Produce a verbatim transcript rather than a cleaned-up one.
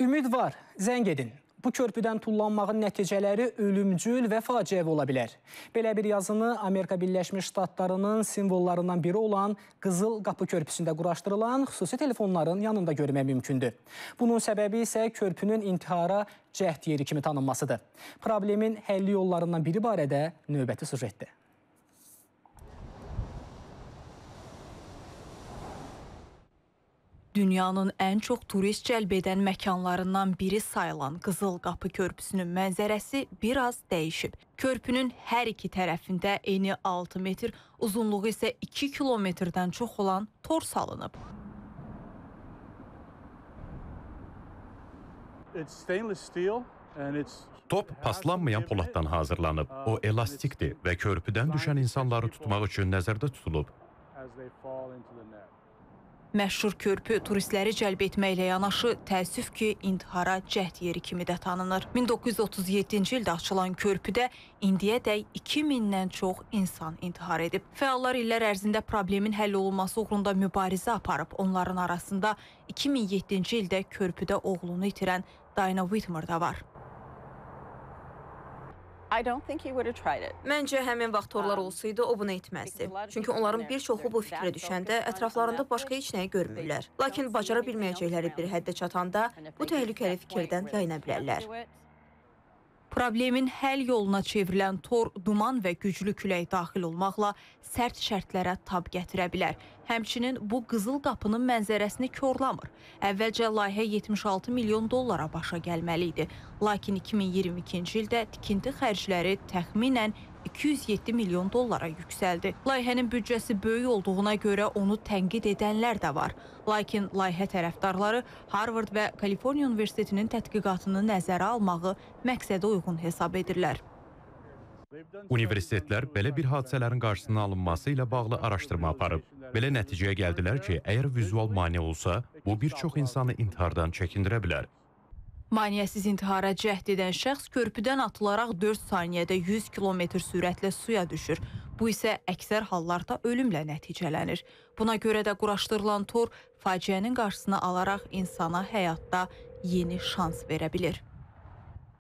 Ümid var, zəng edin. Bu körpüdən tullanmağın nəticələri ölümcül və faciəvi ola bilər. Belə bir yazını Amerika Birləşmiş Ştatlarının simvollarından biri olan Qızıl Qapı körpüsündə quraşdırılan xüsusi telefonların yanında görmək mümkündür. Bunun səbəbi isə körpünün intihara cəhd yeri kimi tanınmasıdır. Problemin həlli yollarından biri barədə növbəti süjetdir. Dünyanın ən çox turist cəlb edən məkanlarından biri sayılan Qızıl Qapı körpüsünün mənzərəsi biraz dəyişib. Körpünün hər iki tərəfində eni altı metr, uzunluğu isə iki kilometrdən çox olan tor salınıb. Top paslanmayan poladdan hazırlanıb. O elastikdir və körpüdən düşən insanları tutmaq üçün nəzərdə tutulub. Məşhur körpü turistləri cəlb etməklə yanaşı, təəssüf ki, intihara cəhd yeri kimi də tanınır. min doqquz yüz otuz yeddinci ildə açılan körpüdə indiyədək iki mindən çox insan intihar edib. Fəallar illər ərzində problemin həll olunması uğrunda mübarizə aparıb. Onların arasında iki min yeddinci ildə körpüdə oğlunu itirən Diana Whitmer da var. Məncə, həmin vaxt torlar olsaydı, o bunu etməzdi. Çünki onların bir çoxu bu fikrə düşəndə ətraflarında başqa heç nəyi görmürlər. Lakin bacara bilməyəcəkləri bir həddə çatanda bu təhlükəli fikirdən yayına bilərlər. Problemin həll yoluna çevrilən tor, duman və güclü külək daxil olmaqla sərt şərtlərə tab gətirə bilər. Həmçinin bu Qızıl Qapının mənzərəsini korlamır. Əvvəlcə layihə yetmiş altı milyon dollara başa gəlməli idi. Lakin iki min iyirmi ikinci ildə tikinti xərcləri təxminən iki yüz yeddi milyon dollara yüksəldi. Layihənin büdcəsi böyük olduğuna görə onu tənqid edənlər də var. Lakin layihə tərəfdarları Harvard və Kaliforniya Universitetinin tədqiqatını nəzərə almağı məqsədə uyğun hesab edirlər. Universitetlər belə bir hadisələrin qarşısının alınması ilə bağlı araşdırma aparıb. Belə nəticəyə gəldilər ki, əgər vizual mane olsa, bu bir çox insanı intihardan çəkindirə bilər. Maneəsiz intihara cəhd edən şəxs körpüdən atılaraq dörd saniyədə yüz kilometr sürətlə suya düşür. Bu isə əksər hallarda ölümlə nəticələnir. Buna görə də quraşdırılan tor faciənin qarşısını alaraq insana həyatda yeni şans verə bilir.